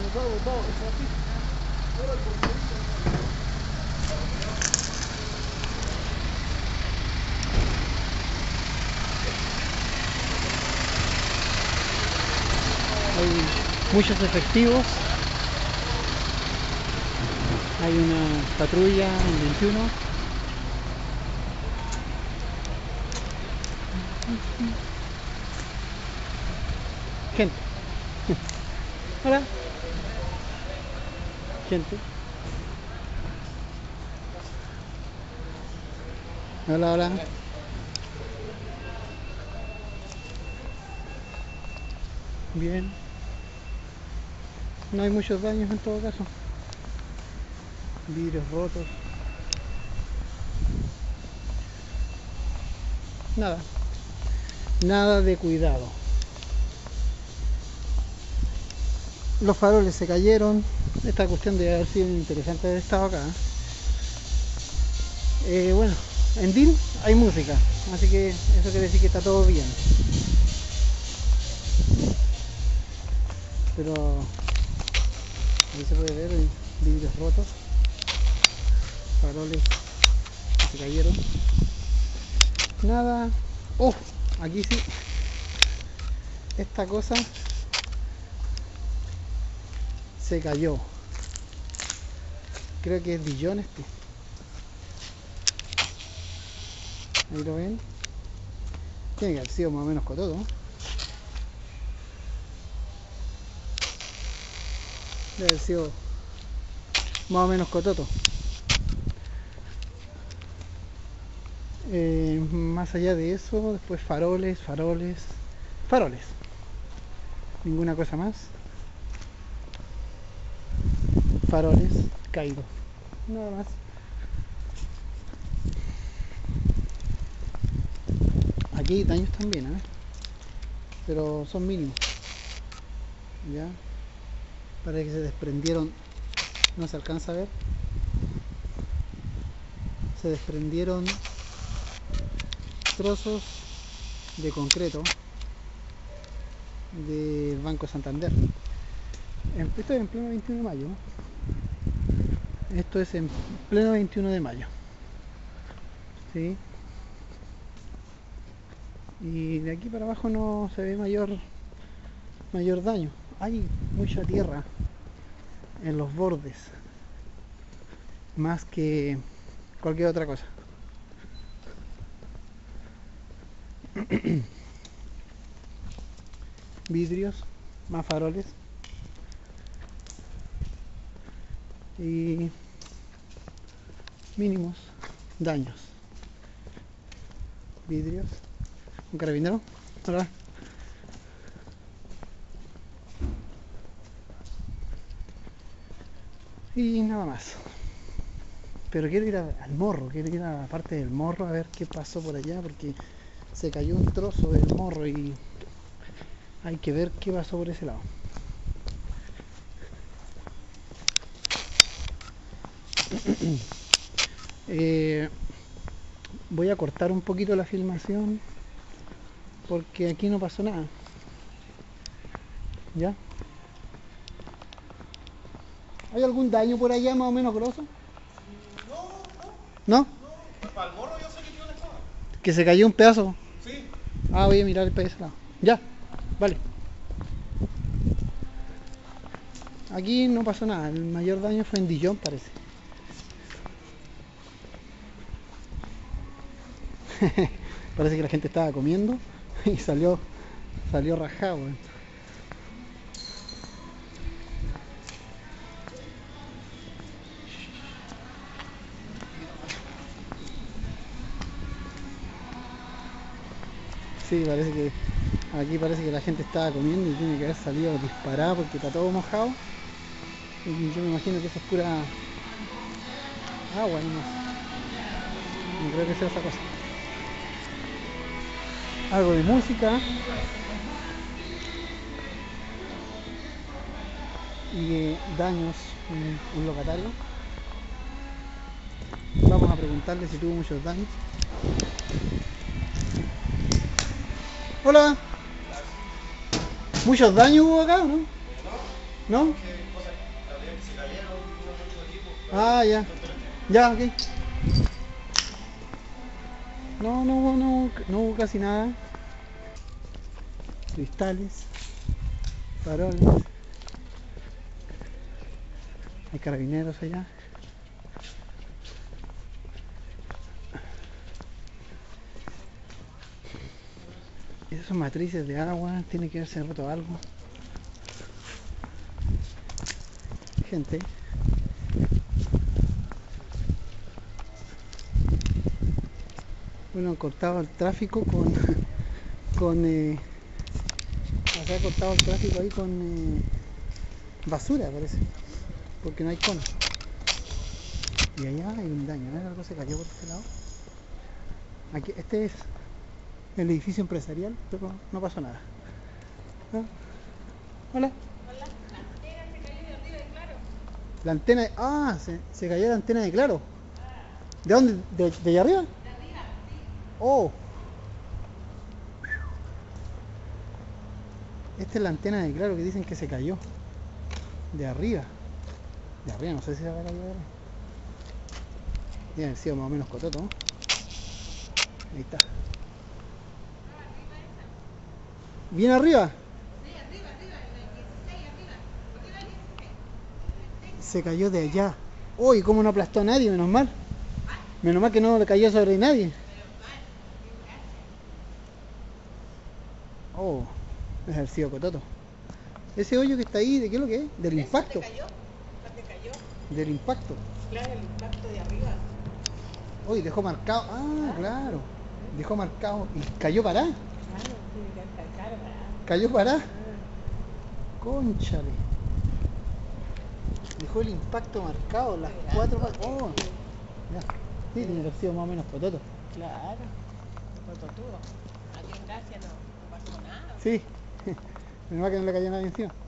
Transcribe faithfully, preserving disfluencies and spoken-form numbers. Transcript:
Hay muchos efectivos. Hay una patrulla en veintiuno. Gente. Hola. Gente. Hola, hola. Bien. No hay muchos daños en todo caso. Vidrios rotos. Nada. Nada de cuidado. Los faroles se cayeron. Esta cuestión debe haber sido interesante haber estado acá. Eh, bueno, en D I N hay música, así que eso quiere decir que está todo bien. Pero ahí se puede ver vidrios rotos, faroles que se cayeron. Nada. Oh, aquí sí. Esta cosa se cayó. Creo que es Dijon este. Ahí lo ven. Tiene que haber sido más o menos cototo, ¿no? Debe haber sido más o menos cototo. Eh, más allá de eso, después faroles, faroles, faroles. Ninguna cosa más. Faroles caídos. Nada más. Aquí hay daños también, ¿eh? Pero son mínimos. Ya. Parece que se desprendieron. No se alcanza a ver. Se desprendieron trozos de concreto del Banco Santander. Esto es en pleno veintiuno de mayo, ¿no? Esto es en pleno veintiuno de mayo. ¿Sí? Y de aquí para abajo no se ve mayor mayor daño. Hay mucha tierra en los bordes, más que cualquier otra cosa. Vidrios, más faroles y mínimos daños. Vidrios. Un carabinero. Hola. Y nada más. Pero quiero ir a, al morro, quiero ir a la parte del morro a ver qué pasó por allá, porque se cayó un trozo del morro y hay que ver qué pasó por ese lado. eh, voy a cortar un poquito la filmación porque aquí no pasó nada. ¿Ya? ¿Hay algún daño por allá más o menos grosso? No, no. ¿No? No, para el morro yo sé que tiene una estaba. ¿Que se cayó un pedazo? Sí. Ah, voy a mirar el ese lado. Ya, vale. Aquí no pasó nada, el mayor daño fue en Dijon, parece. Parece que la gente estaba comiendo y salió salió rajado, ¿eh? Sí, parece que aquí parece que la gente estaba comiendo y tiene que haber salido disparada porque está todo mojado. Y yo me imagino que eso es pura agua nomás. No creo que sea esa cosa. Algo de música. Y eh, daños en un locatario. Vamos a preguntarle si tuvo muchos daños. Hola. ¿Muchos daños hubo acá, no? ¿No? Ah, ya. Ya, ok. No, no, hubo- no, no hubo casi nada. Cristales, faroles. Hay carabineros allá. Esas son matrices de agua, tiene que haberse roto algo. Gente. Bueno, han cortado el tráfico con... con eh, se ha cortado el tráfico ahí con eh, basura, parece. Porque no hay cono. Y allá hay un daño, ¿no? Algo se cayó por este lado. Aquí, este es el edificio empresarial, pero no pasó nada. ¿No? Hola. Hola, la antena se cayó de arriba de Claro. La antena de... Ah, se, se cayó la antena de Claro. ¿De dónde? ¿De, de allá arriba? De arriba, sí. Oh. Esta es la antena de Claro que dicen que se cayó. De arriba. De arriba, no sé si se habrá caído de arriba. Debe haber sido más o menos cototo, ¿no? Ahí está. No, arriba esa. ¿Bien arriba? Sí, arriba, arriba, en el dieciséis, arriba. Arriba el dieciséis. Se cayó de allá. Uy, ¿cómo no aplastó a nadie? Menos mal. Menos mal que no le cayó sobre nadie. Oh, debe haber sido cototo. Ese hoyo que está ahí, ¿de qué es lo que es? Del impacto. ¿Se cayó? ¿Se cayó? Del impacto. Claro, el impacto de arriba. Uy, dejó marcado. Ah, claro. Dejó marcado. Y cayó pará. Claro, tiene que estar caro para... Cayó pará. Cónchale. Dejó el impacto marcado, las cuatro pa- Oh, ya. Sí, tiene que haber sido más o menos cototo. Claro, cototudo. Aquí en Gracia no, no pasó nada. Sí. Menos mal que no le cayó nadie encima.